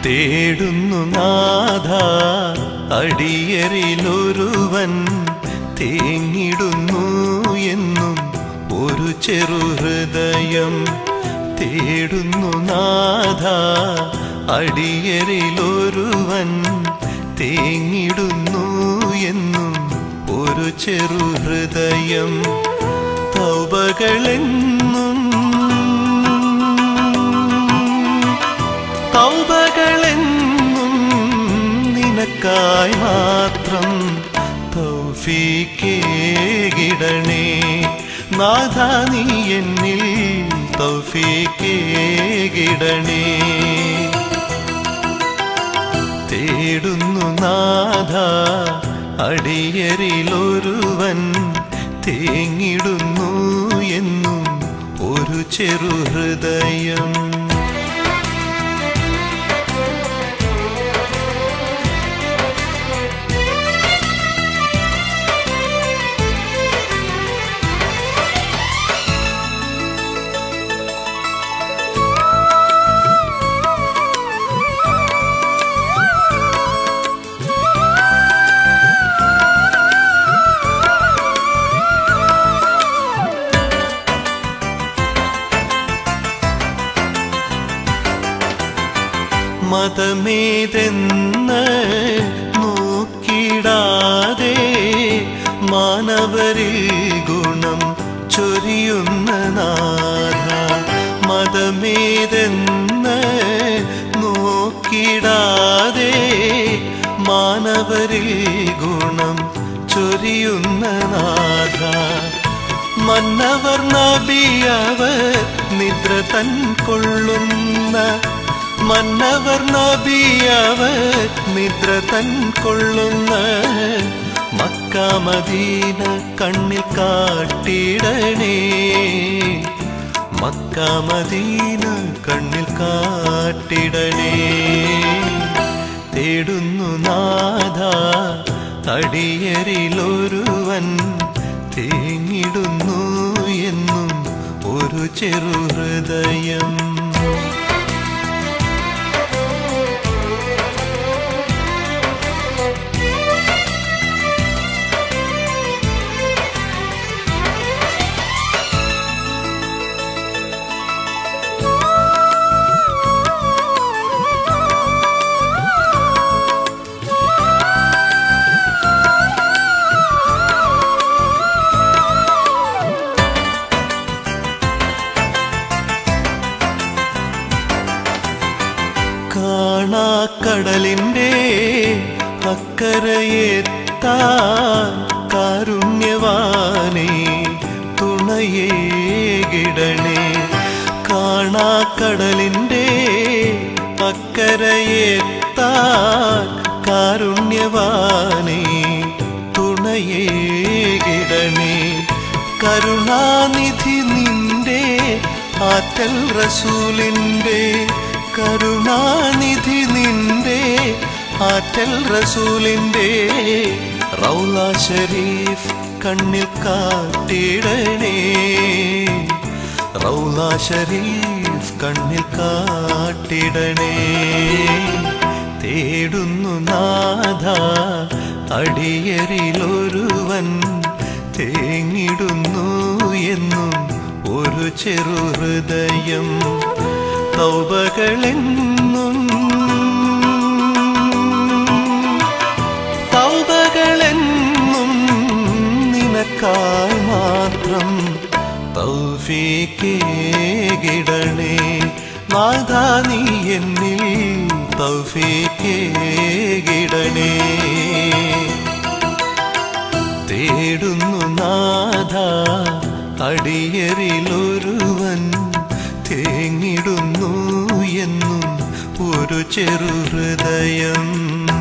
തേടുന്നു നാഥ അടിയരിലൊരുവൻ തേങ്ങിടുന്നു എന്നും ഒരു ചെറുഹൃദയം. തേടുന്നു നാഥ അടിയരിലൊരുവൻ തേങ്ങിടുന്നു എന്നും ഒരു ചെറുഹൃദയം. തൗബകളെന്നും നിനക്കായി മാത്രം തൗഫീഖേകിടണേ നാഥ നീ എന്നിൽ തൗഫീഖേകിടണേ. തേടുന്നു നാഥ അടിയരിലൊരുവൻ തേങ്ങിടുന്നു എന്നും ഒരു ചെറുഹൃദയം. മതമേതെന്ന് നോക്കിടാതെ മാനവരിൽ ഗുണം ചൊരിയുന്ന നാഥ. മതമേതെന്ന് നോക്കിടാതെ മാനവരിൽ ഗുണം ചൊരിയുന്ന നാഥ. മന്നവർ നബിയവർ നിദ്ര തൻ കൊള്ളുന്ന മന്നവർ നബിയവർ നിദ്ര തൻ കൊള്ളുന്ന മക്ക മദീന കണ്ണിൽ കാട്ടിടണേ. മക്ക മദീന കണ്ണിൽ കാട്ടിടണേ. തേടുന്നു നാഥ അടിയരിലൊരുവൻ തേങ്ങിടുന്നു എന്നും ഒരു ചെറുഹൃദയം. കാണാക്കടലിൻ്റെ അക്കരയെത്താൻ കാരുണ്യവാനേ തുണയേകിടണേ. കാണാക്കടലിൻ്റെ അക്കരയെത്താൻ കാരുണ്യവാനേ തുണയേകിടണേ. കരുണാനിധി നിന്റെ ആറ്റൽ റസൂലിൻ്റെ കരുണാനിധി നിന്റെ ആറ്റൽ റസൂലിൻ്റെ റൗള ഷരീഫ് കണ്ണിൽ കാട്ടിടണേ. റൗള ഷരീഫ് കണ്ണിൽ കാട്ടിടണേ. തേടുന്നു നാഥ അടിയരിലൊരുവൻ തേങ്ങിടുന്നു എന്നും ഒരു ചെറുഹൃദയം. തൗബകളെന്നും നിനക്കായി മാത്രം തൗഫീഖേകിടണേ നാഥ നീ എന്നിൽ തൗഫീഖേകിടണേ. തേടുന്നു നാഥ അടിയരിലൊരുവൻ തേങ്ങിടുന്നു എന്നും ഒരു ചെറുഹൃദയം.